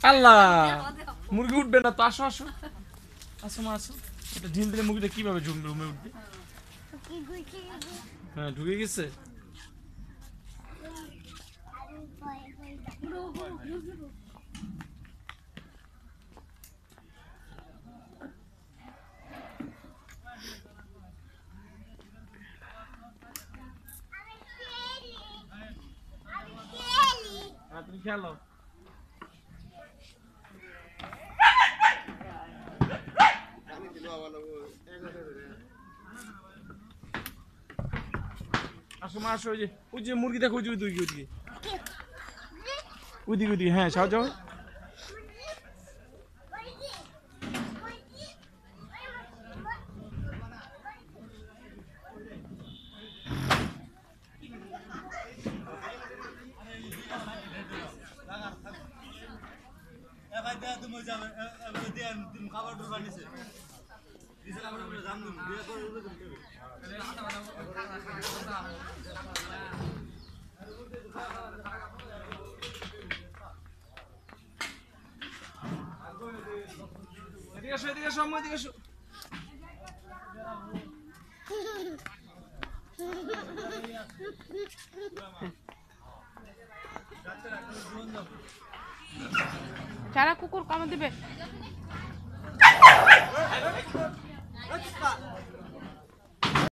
আল্লাহ মুরগি উঠবে না তো, আসো আসো আসো মা আসো। এটা ঢিল দিলে মুরগিটা কিভাবে রুমে উঠবে? হ্যাঁ ঢুকে গেছে। তুমি খেলো। আসো মা আসো, ওই যে মুরগি দেখো, ওইদিকে ওইদিকে ওইদিকে ওইদিকে, হ্যাঁ যাও যাও। এদিকে আসো, এদিকে আসো আম্মু, এদিকে আসো। যারা কুকুর কামড় দিবে